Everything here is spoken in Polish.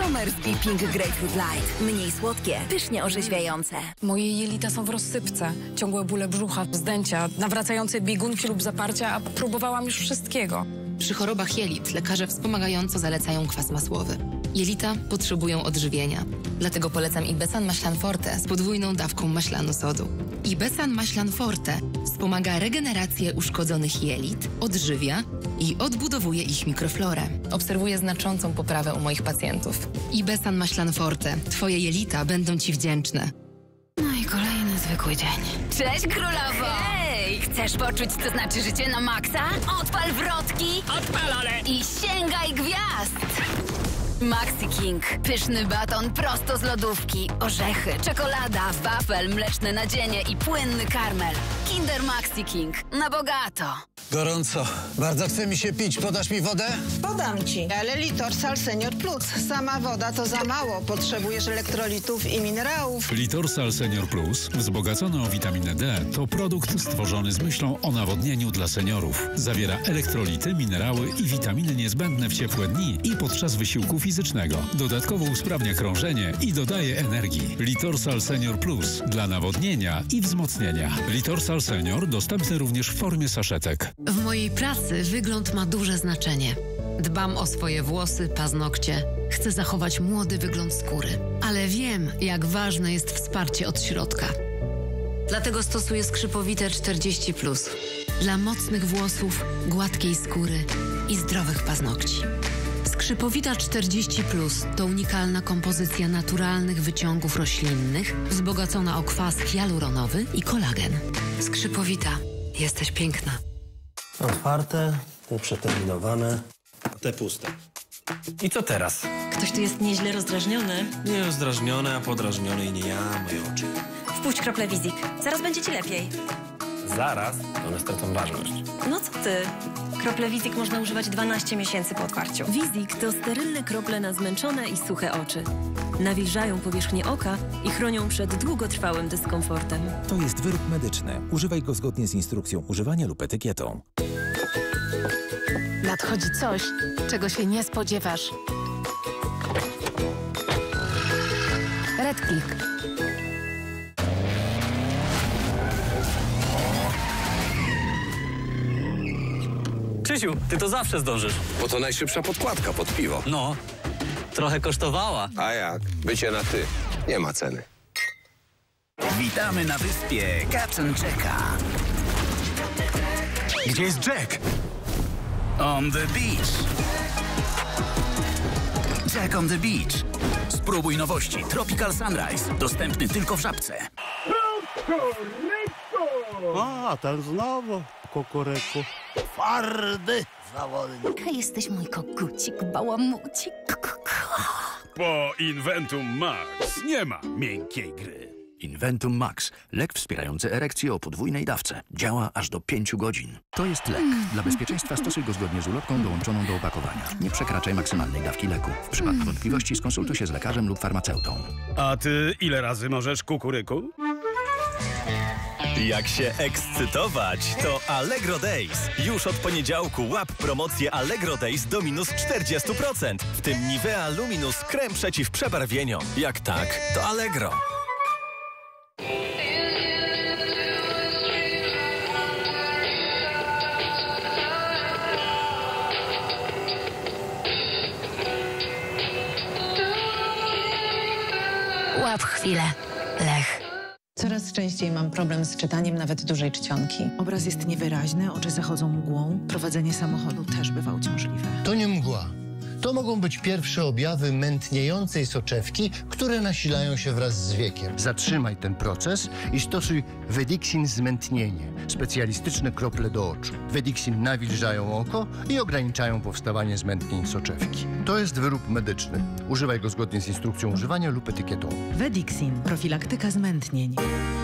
Somersby Pink Grapefruit Light. Mniej słodkie, pysznie orzeźwiające. Moje jelita są w rozsypce. Ciągłe bóle brzucha, wzdęcia, nawracające biegunki lub zaparcia, a próbowałam już wszystkiego. Przy chorobach jelit lekarze wspomagająco zalecają kwas masłowy. Jelita potrzebują odżywienia. Dlatego polecam Ibesan Maślan Forte z podwójną dawką maślanu sodu. Ibesan Maślan Forte wspomaga regenerację uszkodzonych jelit, odżywia i odbudowuje ich mikroflorę. Obserwuję znaczącą poprawę u moich pacjentów. Ibesan Maślan Forte. Twoje jelita będą Ci wdzięczne. No i kolejny zwykły dzień. Cześć, królowo! Hej! Chcesz poczuć, co znaczy życie na maksa? Odpal wrotki! Odpalone! I sięgaj gwiazd! Maxi King. Pyszny baton prosto z lodówki. Orzechy, czekolada, wafel, mleczne nadzienie i płynny karmel. Kinder Maxi King. Na bogato. Gorąco. Bardzo chce mi się pić. Podasz mi wodę? Podam ci, ale Litorsal Senior Plus. Sama woda to za mało. Potrzebujesz elektrolitów i minerałów. Litorsal Senior Plus, wzbogacony o witaminę D, to produkt stworzony z myślą o nawodnieniu dla seniorów. Zawiera elektrolity, minerały i witaminy niezbędne w ciepłe dni i podczas wysiłku fizycznego. Dodatkowo usprawnia krążenie i dodaje energii. Litorsal Senior Plus dla nawodnienia i wzmocnienia. Litorsal Senior dostępny również w formie saszetek. W mojej pracy wygląd ma duże znaczenie. Dbam o swoje włosy, paznokcie. Chcę zachować młody wygląd skóry. Ale wiem, jak ważne jest wsparcie od środka. Dlatego stosuję Skrzypowite 40+. Dla mocnych włosów, gładkiej skóry i zdrowych paznokci. Skrzypowita 40+ to unikalna kompozycja naturalnych wyciągów roślinnych, wzbogacona o kwas hialuronowy i kolagen. Skrzypowita. Jesteś piękna. Otwarte, te przeterminowane, a te puste. I co teraz? Ktoś tu jest nieźle rozdrażniony. Nie rozdrażniony, a podrażniony i nie ja, a moje oczy. Wpuść krople Wizik. Zaraz będzie ci lepiej. Zaraz one stracą ważność. No co ty? Krople Wizik można używać 12 miesięcy po otwarciu. Wizik to sterylne krople na zmęczone i suche oczy. Nawilżają powierzchnię oka i chronią przed długotrwałym dyskomfortem. To jest wyrób medyczny. Używaj go zgodnie z instrukcją używania lub etykietą. Nadchodzi coś, czego się nie spodziewasz. Redclick. Krzysiu, ty to zawsze zdążysz. Bo to najszybsza podkładka pod piwo. No, trochę kosztowała. A jak? Bycie na ty. Nie ma ceny. Witamy na wyspie Kaczynczyka. Gdzie jest Jack? On the beach. Jack on the beach. Spróbuj nowości Tropical Sunrise. Dostępny tylko w Żabce. A, ten znowu kukuryku. Twardy zawodnik. Jesteś mój kogucik, bałamucik. Po Inventum Max nie ma miękkiej gry. Inventum Max. Lek wspierający erekcję o podwójnej dawce. Działa aż do 5 godzin. To jest lek. Dla bezpieczeństwa stosuj go zgodnie z ulotką dołączoną do opakowania. Nie przekraczaj maksymalnej dawki leku. W przypadku wątpliwości skonsultuj się z lekarzem lub farmaceutą. A ty ile razy możesz kukuryku? Jak się ekscytować, to Allegro Days. Już od poniedziałku łap promocję Allegro Days do minus 40%. W tym Nivea Luminous krem przeciw przebarwieniom. Jak tak, to Allegro. Łap chwilę. Lech. Coraz częściej mam problem z czytaniem nawet dużej czcionki. Obraz jest niewyraźny, oczy zachodzą mgłą. Prowadzenie samochodu też bywa uciążliwe. To nie mgła. To mogą być pierwsze objawy mętniejącej soczewki, które nasilają się wraz z wiekiem. Zatrzymaj ten proces i stosuj Vedixin zmętnienie. Specjalistyczne krople do oczu. Vedixin nawilżają oko i ograniczają powstawanie zmętnień soczewki. To jest wyrób medyczny. Używaj go zgodnie z instrukcją używania lub etykietą. Vedixin. Profilaktyka zmętnień.